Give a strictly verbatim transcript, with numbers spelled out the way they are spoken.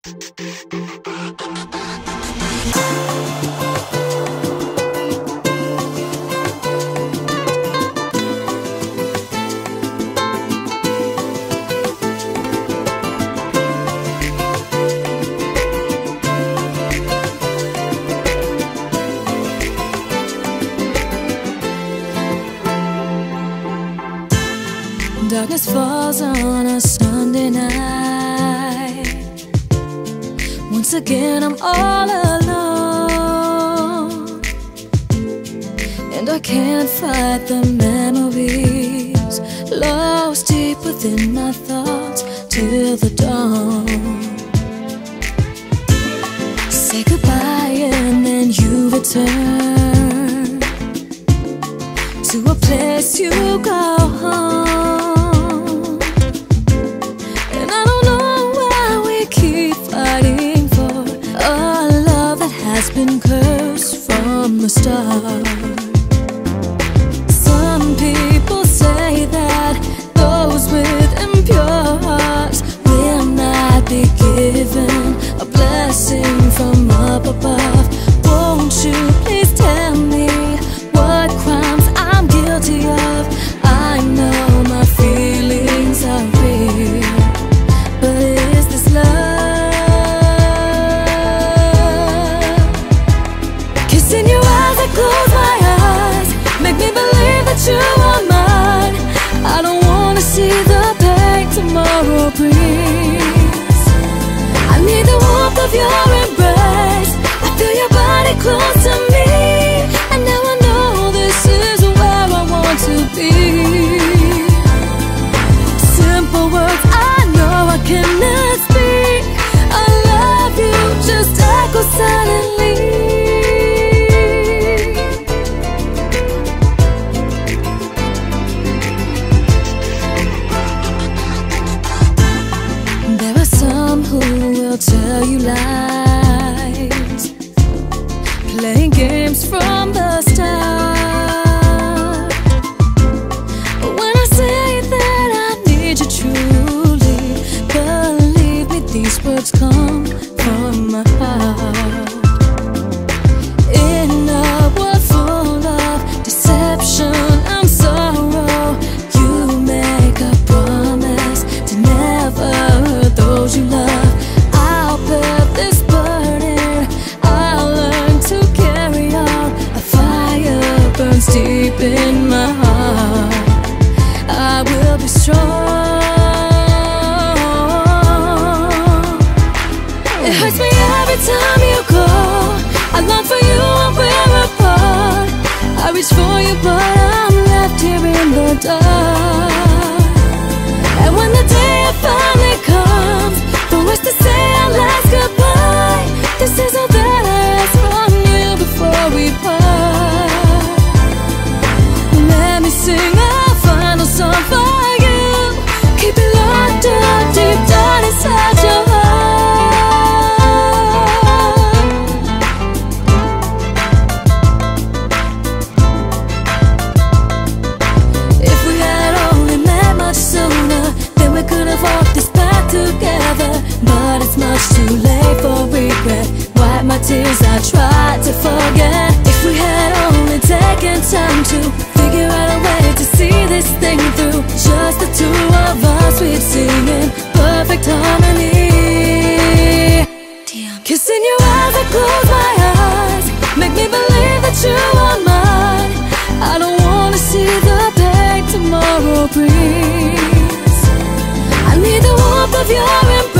Darkness falls on a Sunday night. Once again I'm all alone, and I can't fight the memories lost deep within my thoughts till the dawn. Say goodbye and then you return to a place you go home. Been cursed from the start. Some people say that those with impure hearts will not be given a blessing from up above. Won't you please tell me what crimes I'm guilty of? I know my feelings are real, but is this love? Close my eyes, make me believe that you are mine. I don't wanna see the pain tomorrow brings. I need the warmth of your embrace. I feel your body close to me, and now I know this is where I want to be. Simple words I know I cannot speak. I love you, just echo silently. Who will tell you lies, playing games from the start. But when I say that I need you truly, believe me, these words come from my heart. In a world full of deception and sorrow, you make a promise to never hurt those you love. Deep in my heart, I will be strong. It hurts me every time you go. I long for you and we're apart. I reach for you but I'm left here in the dark. And when the day finally comes for us to say our last goodbye, this is all that I ask from you before we part. Let me sing a final song for you. Keep it locked up deep down inside your heart. If we had only met much sooner, then we could have walked this path together. But it's much too late for regret. Wipe my tears, I tried to forget. If we had only taken time to figure out a way to see this thing through, just the two of us, we'd sing in perfect harmony. Kissing your eyes, I close my eyes, make me believe that you are mine. I don't wanna see the pain tomorrow brings. I need the warmth of your embrace.